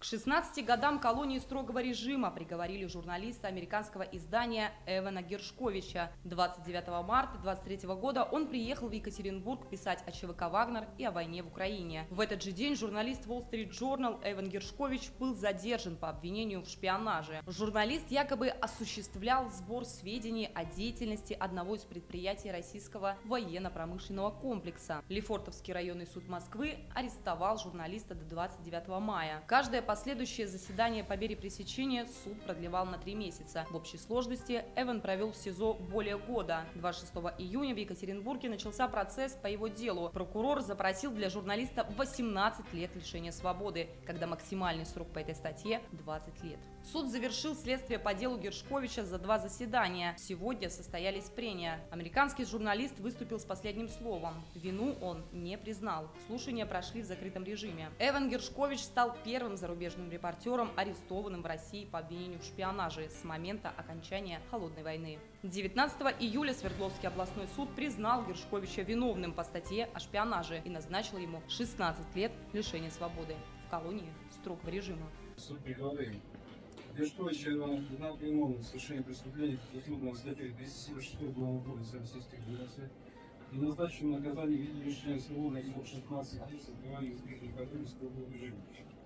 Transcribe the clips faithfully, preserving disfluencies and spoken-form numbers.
К шестнадцати годам колонии строгого режима приговорили журналиста американского издания Эвана Гершковича. двадцать девятого марта две тысячи двадцать третьего года он приехал в Екатеринбург писать о ЧВК «Вагнер» и о войне в Украине. В этот же день журналист Wall Street Journal Эван Гершкович был задержан по обвинению в шпионаже. Журналист якобы осуществлял сбор сведений о деятельности одного из предприятий российского военно-промышленного комплекса. Лефортовский районный суд Москвы арестовал журналиста до двадцать девятого мая. Каждое последующее заседание по мере пресечения суд продлевал на три месяца. В общей сложности Эван провел в СИЗО более года. двадцать шестого июня в Екатеринбурге начался процесс по его делу. Прокурор запросил для журналиста восемнадцать лет лишения свободы, когда максимальный срок по этой статье – двадцать лет. Суд завершил следствие по делу Гершковича за два заседания. Сегодня состоялись прения. Американский журналист выступил с последним словом. Вину он не признал. Слушания прошли в закрытом режиме. Эван Гершкович стал первым зарубежным репортером, арестованным в России по обвинению в шпионаже с момента окончания Холодной войны. девятнадцатого июля Свердловский областной суд признал Гершковича виновным по статье о шпионаже и назначил ему шестнадцать лет лишения свободы в колонии строгого режима. Суд приговорил Гершковича признал виновным в совершении преступления преступного статьи двести семьдесят шесть Уголовного кодекса Российской Федерации и назначил наказание в виде лишения свободы на шестнадцать лет с отбыванием избирательной контроля строгого режима.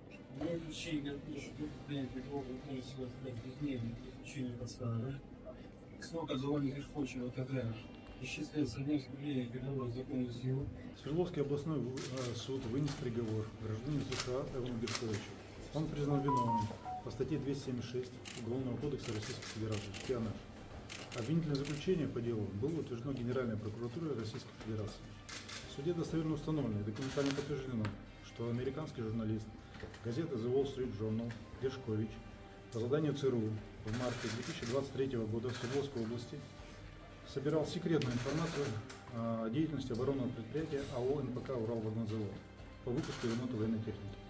В моем ключе Гершковича преступление приговора выполнить всего пять дней для получения подставы. Срок отзывания Гершковича в КТ исчисляется со дня вступления переговора в законную силу. Свердловский областной суд вынес приговор гражданину США Эвану Гершковичу. Он признан виновным по статье двести семьдесят шесть Уголовного кодекса Российской Федерации «Шпионаж». Обвинительное заключение по делу было утверждено Генеральной прокуратурой Российской Федерации. В суде достоверно установлено и документально подтверждено, что американский журналист газеты The Wall Street Journal Гершкович по заданию ЦРУ в марте две тысячи двадцать третьего года в Свердловской области собирал секретную информацию о деятельности оборонного предприятия АО НПК «Уралвагонзавод» по выпуску и ремонту военной техники.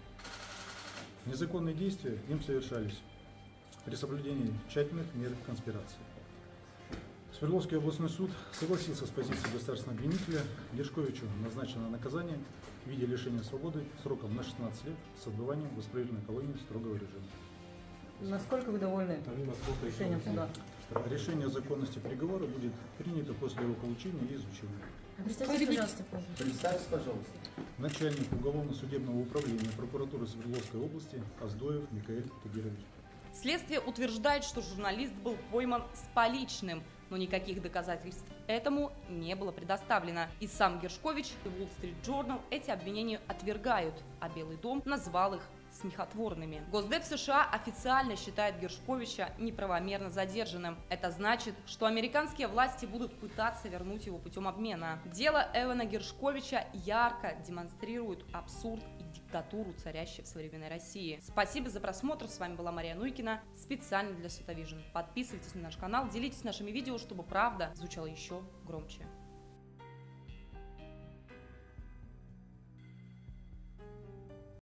Незаконные действия им совершались при соблюдении тщательных мер конспирации. Свердловский областной суд согласился с позицией государственного обвинителя. Гершковичу назначено наказание в виде лишения свободы сроком на шестнадцать лет с отбыванием в исправительной колонии строгого режима. Насколько вы довольны решением суда? Решение о законности приговора будет принято после его получения и изучения. Представьте, пожалуйста, Представьте, пожалуйста. Начальник уголовно-судебного управления прокуратуры Свердловской области Оздоев Микаэль Тагирович. Следствие утверждает, что журналист был пойман с поличным, но никаких доказательств этому не было предоставлено. И сам Гершкович и Wall Street Journal эти обвинения отвергают, а Белый дом назвал их смехотворными. Госдеп США официально считает Гершковича неправомерно задержанным. Это значит, что американские власти будут пытаться вернуть его путем обмена. Дело Эвана Гершковича ярко демонстрирует абсурд и диктатуру, царящую в современной России. Спасибо за просмотр. С вами была Мария Нуйкина, специально для Сотавижн. Подписывайтесь на наш канал, делитесь нашими видео, чтобы правда звучала еще громче.